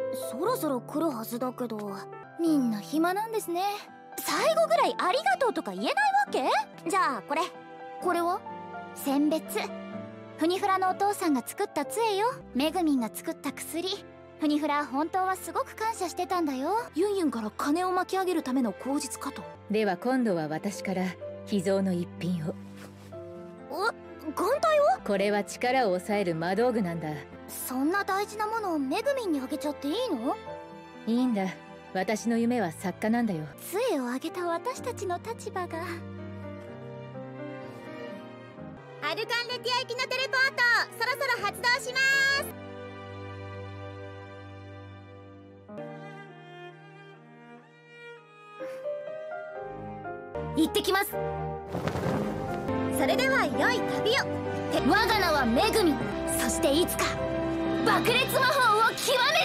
そろそろ来るはずだけど。みんな暇なんですね。最後ぐらいありがとうとか言えないわけ？じゃあこれは選別。フニフラのお父さんが作った杖よ。めぐみんが作った薬。フニフラ本当はすごく感謝してたんだよ。 ユンユンから金を巻き上げるための口実かと。 では今度は私から秘蔵の一品を。 眼帯を？ これは力を抑える魔道具なんだ。 そんな大事なものをめぐみんにあげちゃっていいの？ いいんだ、私の夢は作家なんだよ。 杖をあげた私たちの立場が。 アルカンレティア行きのテレポート、そろそろ発動します。 行ってきます。 それでは良い旅を。 我が名はめぐみ。そしていつか爆裂魔法を極め